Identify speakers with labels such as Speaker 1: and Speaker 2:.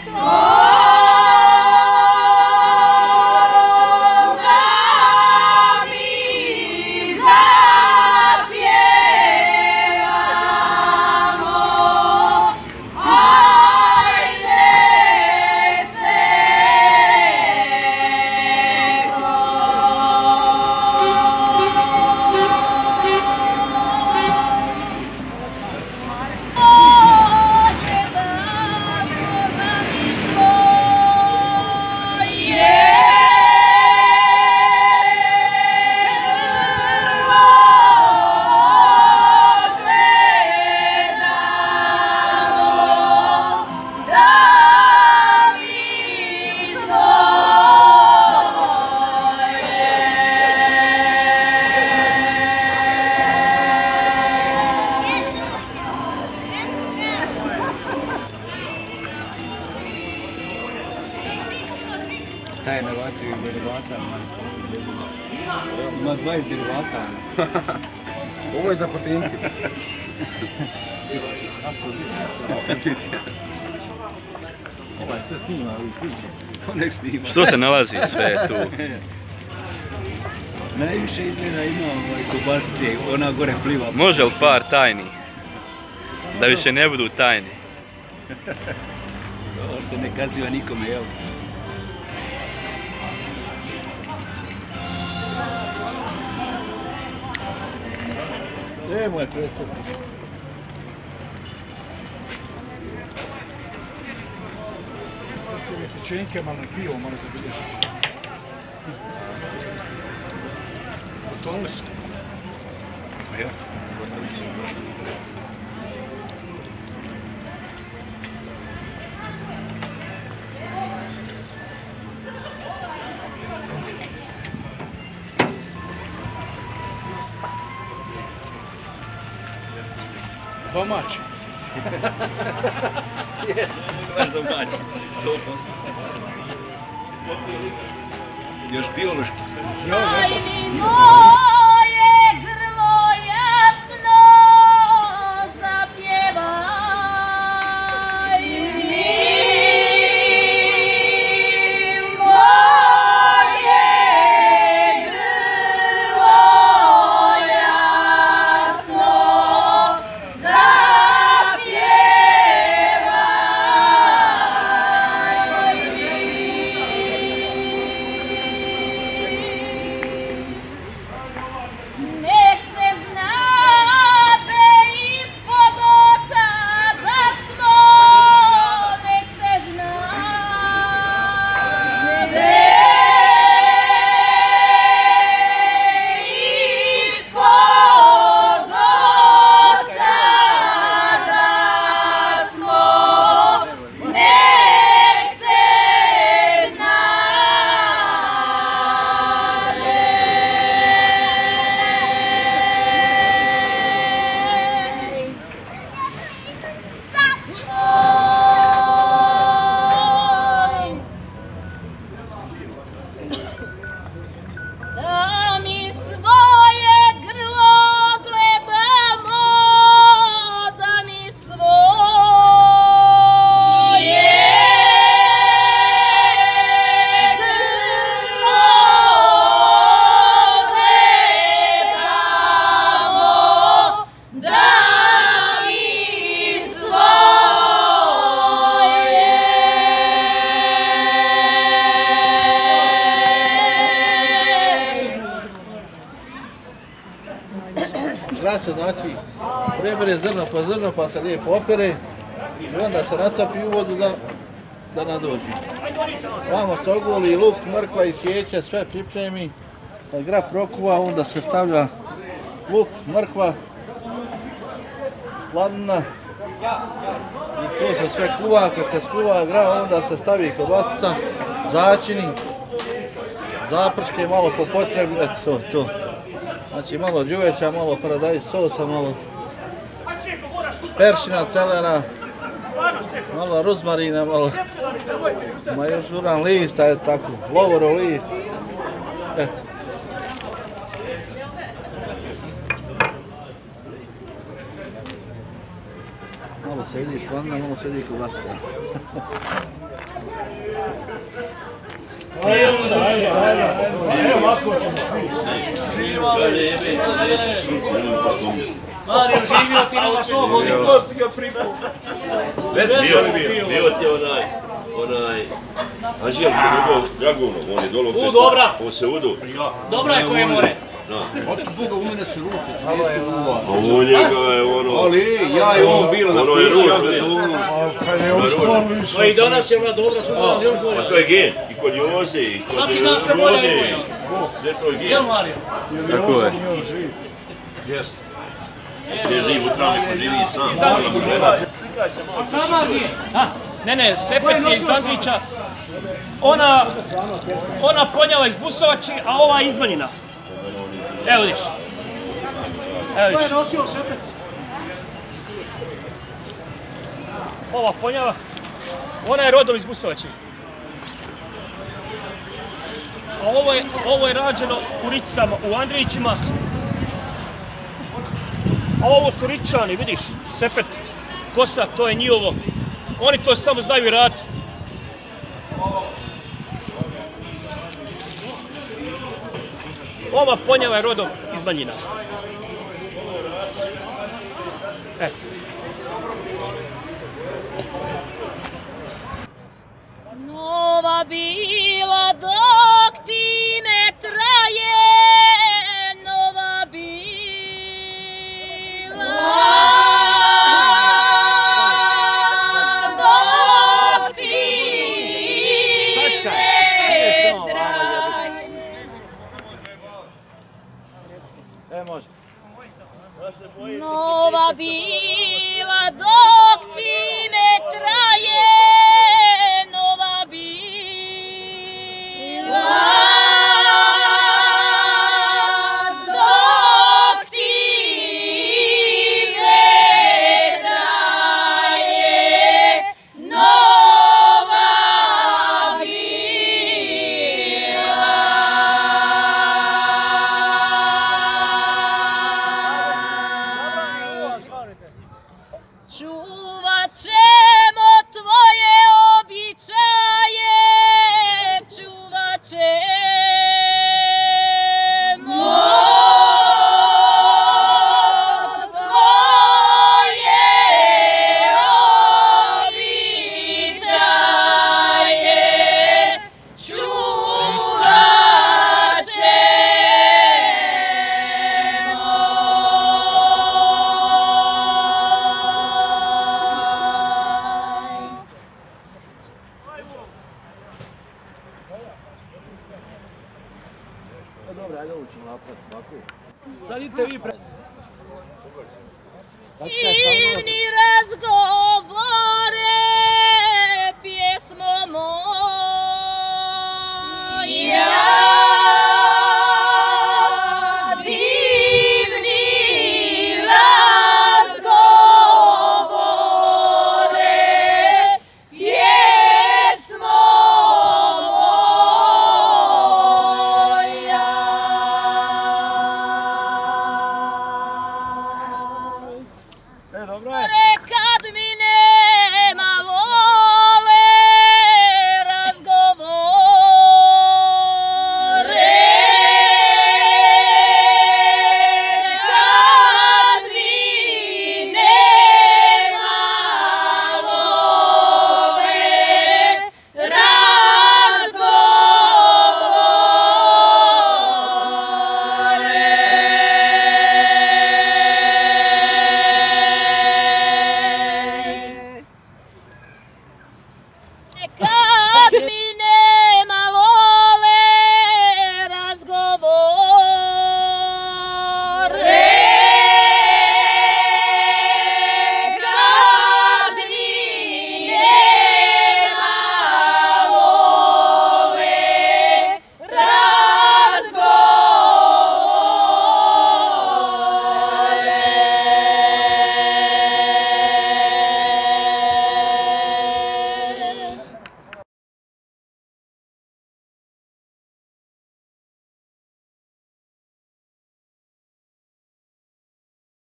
Speaker 1: Šta je nabacio derivata? Ima 20 derivata.
Speaker 2: Ovo je za potenciju.
Speaker 1: Ovaj sve snima, ovi priče. Nek snima.
Speaker 3: Što se nalazi sve tu?
Speaker 1: Najviše izgleda ima kobasice, ona gore pliva.
Speaker 3: Može li par tajni? Da više ne budu tajni.
Speaker 1: Ovo se ne kaziva nikome, jel?
Speaker 2: Moje predsjednik. Pečenke, malo pivo, malo zabilježiti. Gotovili su.
Speaker 1: Ja.
Speaker 2: Domaći.
Speaker 1: Baš domaći, 100%. Još biološki.
Speaker 2: Braća, znači, prebere zrno pa se lijepo opere i onda se natopi u vodu da nadođi. Vamo se ogoli luk, mrkva i sjeća, sve pripremi. Kad grah prokuva, onda se stavlja luk, mrkva, slanina i to se sve kuva. Kad se skuva grah, onda se stavi kobasica, začini, zaprške malo po potrebi, to. Znači malo đuveća, malo paradajz sosa, malo peršina, celera, malo ruzmarina, malo majoran lista, eto tako, lovorov list, eto. Malo se vidi slanina, malo se vidi kobasica.
Speaker 4: Tako ćemo svi.
Speaker 5: Mario, živio ti na slobodi.
Speaker 4: Ko si ga pripao?
Speaker 6: Bio ti onaj Anžel, njegov Dragunov, on je dolo.
Speaker 5: U, dobra.
Speaker 6: On se udu.
Speaker 5: Dobra je koje more.
Speaker 1: Od Boga u mene se ruke.
Speaker 6: A u njega je ono...
Speaker 1: Ali ja i on bilo na
Speaker 6: Ono je
Speaker 1: špilu, ja
Speaker 6: ruž,
Speaker 1: ga
Speaker 6: ne?
Speaker 1: zovno.
Speaker 4: Kad je on školu išao.
Speaker 5: Pa i danas je ona dobra, sutra još bolja.
Speaker 6: A to je gen. I kod Joze, i kod
Speaker 5: Svaki dan sve bolja i
Speaker 6: Rode.
Speaker 5: bolja.
Speaker 6: Gdje to je gen?
Speaker 5: Jel Mario?
Speaker 3: Tako je.
Speaker 4: On živ.
Speaker 1: Jeste.
Speaker 6: Gdje živi u travniku, živi i sam.
Speaker 5: Sama nije.
Speaker 7: Ne, Sepet je iz Andrića. Ona ponjava iz Busovači, a ova iz Banjina. Evo vidiš. Evo
Speaker 5: Ko je
Speaker 7: vidiš.
Speaker 5: nosio Sepet?
Speaker 7: Ova ponjava. Ona je rodom iz Busovači. A ovo je rađeno u Ricama, u Andrićima. A ovo su Ričani, vidiš, Sepet, kosa, to je njihovo. Oni to samo znaju i rad. Ova ponjava je rodom iz Banjina.
Speaker 8: Nova bila dok ti ne traje, nova bila dok ti ne traje. Nova bila dok ti ne traje, nova bila dok ti ne traje, nova Čuvat ćemo tvoje običaje, čuvat ćemo tvoje običaje, čuvat
Speaker 1: Sad idite vi pre...
Speaker 8: ćemo.